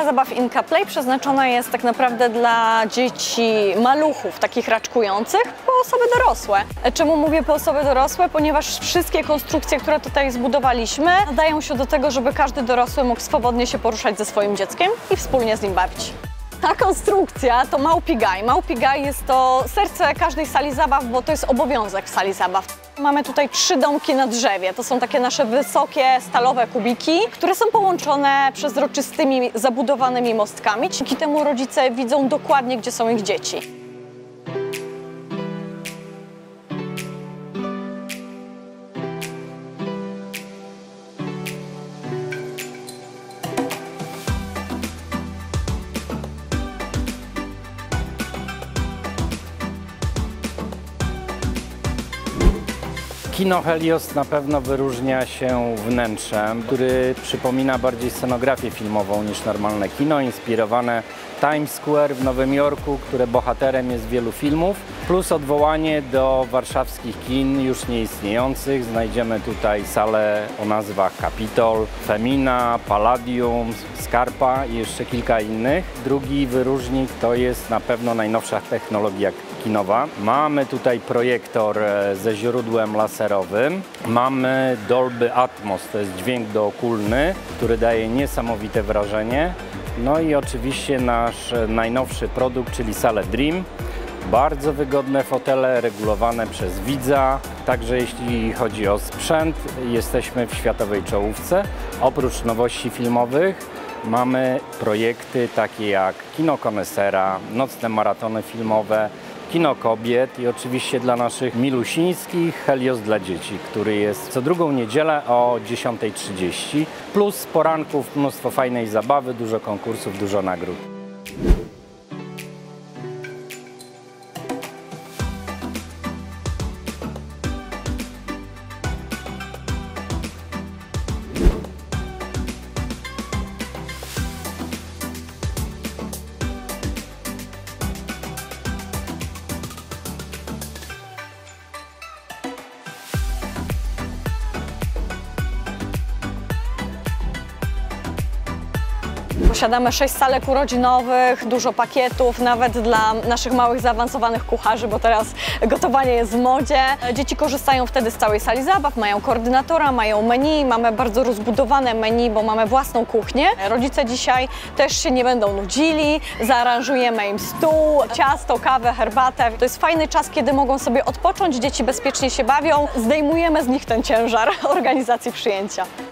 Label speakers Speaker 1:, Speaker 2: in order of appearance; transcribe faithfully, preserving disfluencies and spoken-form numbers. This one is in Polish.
Speaker 1: zabaw Inka Play przeznaczona jest tak naprawdę dla dzieci maluchów, takich raczkujących, po osoby dorosłe. Czemu mówię po osoby dorosłe? Ponieważ wszystkie konstrukcje, które tutaj zbudowaliśmy, nadają się do tego, żeby każdy dorosły mógł swobodnie się poruszać ze swoim dzieckiem i wspólnie z nim bawić. Ta konstrukcja to Małpigaj. Małpigaj jest to serce każdej sali zabaw, bo to jest obowiązek w sali zabaw. Mamy tutaj trzy domki na drzewie. To są takie nasze wysokie, stalowe kubiki, które są połączone przezroczystymi, zabudowanymi mostkami. Dzięki temu rodzice widzą dokładnie, gdzie są ich dzieci.
Speaker 2: Kino Helios na pewno wyróżnia się wnętrzem, który przypomina bardziej scenografię filmową niż normalne kino, inspirowane Times Square w Nowym Jorku, które bohaterem jest wielu filmów, plus odwołanie do warszawskich kin już nieistniejących. Znajdziemy tutaj salę o nazwach Capitol, Femina, Palladium, Scarpa i jeszcze kilka innych. Drugi wyróżnik to jest na pewno najnowsza technologia kinowa. Mamy tutaj projektor ze źródłem laserowym. Mamy Dolby Atmos, to jest dźwięk dookulny, który daje niesamowite wrażenie. No i oczywiście nasz najnowszy produkt, czyli salę Dream. Bardzo wygodne fotele regulowane przez widza. Także jeśli chodzi o sprzęt, jesteśmy w światowej czołówce. Oprócz nowości filmowych mamy projekty takie jak Kino Konesera, nocne maratony filmowe, Kino Kobiet i oczywiście dla naszych milusińskich Helios dla dzieci, który jest co drugą niedzielę o dziesiątej trzydzieści. Plus z poranków mnóstwo fajnej zabawy, dużo konkursów, dużo nagród.
Speaker 1: Posiadamy sześć salek urodzinowych, dużo pakietów, nawet dla naszych małych, zaawansowanych kucharzy, bo teraz gotowanie jest w modzie. Dzieci korzystają wtedy z całej sali zabaw, mają koordynatora, mają menu, mamy bardzo rozbudowane menu, bo mamy własną kuchnię. Rodzice dzisiaj też się nie będą nudzili, zaaranżujemy im stół, ciasto, kawę, herbatę. To jest fajny czas, kiedy mogą sobie odpocząć, dzieci bezpiecznie się bawią, zdejmujemy z nich ten ciężar organizacji przyjęcia.